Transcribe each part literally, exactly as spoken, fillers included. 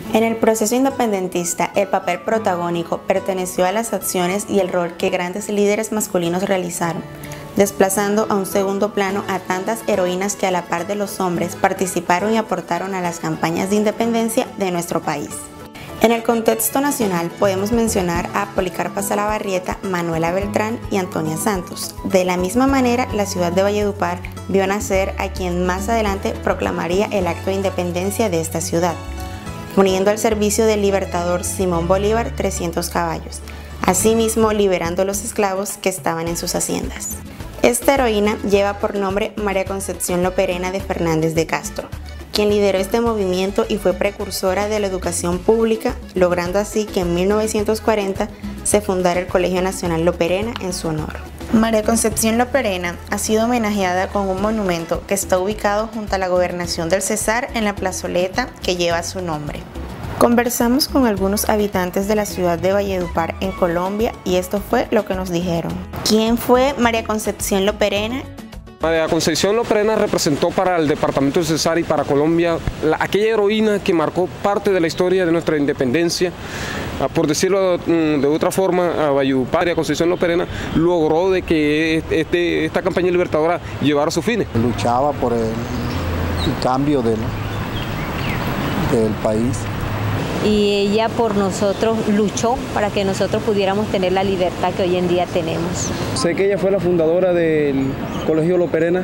En el proceso independentista, el papel protagónico perteneció a las acciones y el rol que grandes líderes masculinos realizaron, desplazando a un segundo plano a tantas heroínas que a la par de los hombres participaron y aportaron a las campañas de independencia de nuestro país. En el contexto nacional podemos mencionar a Policarpa Salabarrieta, Manuela Beltrán y Antonia Santos. De la misma manera, la ciudad de Valledupar vio nacer a quien más adelante proclamaría el acto de independencia de esta ciudad, poniendo al servicio del libertador Simón Bolívar trescientos caballos, asimismo liberando a los esclavos que estaban en sus haciendas. Esta heroína lleva por nombre María Concepción Loperena de Fernández de Castro, quien lideró este movimiento y fue precursora de la educación pública, logrando así que en mil novecientos cuarenta se fundara el Colegio Nacional Loperena en su honor. María Concepción Loperena ha sido homenajeada con un monumento que está ubicado junto a la Gobernación del Cesar en la plazoleta que lleva su nombre. Conversamos con algunos habitantes de la ciudad de Valledupar en Colombia y esto fue lo que nos dijeron. ¿Quién fue María Concepción Loperena? María Concepción Loperena representó para el departamento del Cesar y para Colombia la, aquella heroína que marcó parte de la historia de nuestra independencia. Por decirlo de otra forma, a Valledupar, María Concepción Loperena logró de que este, esta campaña libertadora llevara a sus fines. Luchaba por el, el cambio del, del país. Y ella por nosotros luchó para que nosotros pudiéramos tener la libertad que hoy en día tenemos. Sé que ella fue la fundadora del Colegio Loperena.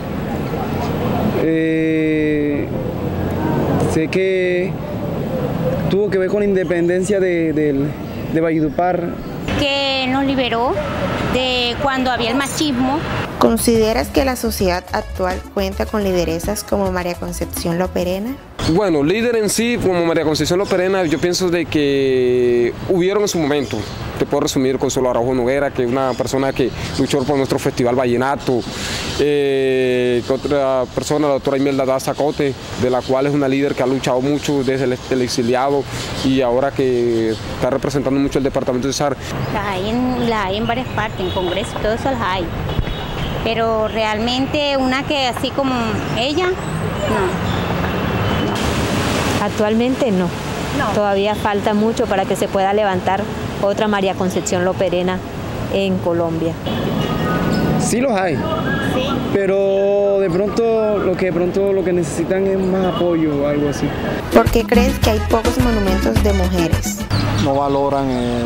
Eh, sé que tuvo que ver con la independencia de, de, de Valledupar. Que nos liberó de cuando había el machismo. ¿Consideras que la sociedad actual cuenta con lideresas como María Concepción Loperena? Bueno, líder en sí, como María Concepción Loperena, yo pienso de que hubieron en su momento. Te puedo resumir con Solo Araujo Noguera, que es una persona que luchó por nuestro Festival Vallenato. Eh, otra persona, la doctora Imelda Daza Cote, de la cual es una líder que ha luchado mucho desde el, el exiliado y ahora que está representando mucho el departamento de Cesar. Las hay en, las hay en varias partes, en Congreso, todo eso las hay. Pero realmente una que así como ella, no. Actualmente no. no, todavía falta mucho para que se pueda levantar otra María Concepción Loperena en Colombia. Sí los hay, sí. Pero de pronto lo que de pronto lo que necesitan es más apoyo o algo así. ¿Por qué crees que hay pocos monumentos de mujeres? No valoran el,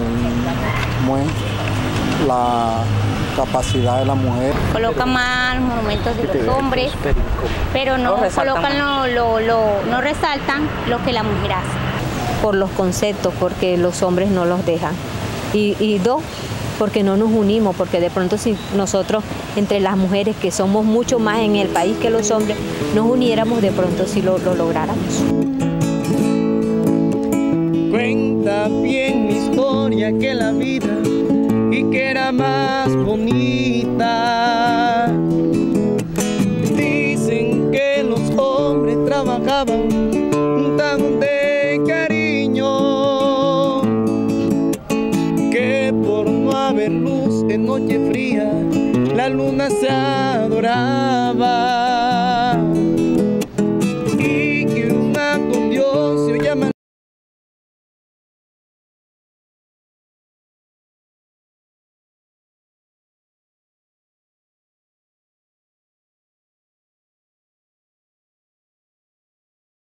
la capacidad de la mujer. Colocan más monumentos de los hombres, pero no colocan lo, lo, lo, no resaltan lo que la mujer hace. Por los conceptos, porque los hombres no los dejan. Y, y dos, porque no nos unimos, porque de pronto si nosotros, entre las mujeres, que somos mucho más en el país que los hombres, nos uniéramos, de pronto si lo, lo lográramos. Cuenta bien mi historia que la vida y que era más bonita. Dicen que los hombres trabajaban tan de cariño, que por no haber luz en noche fría la luna se adoraba.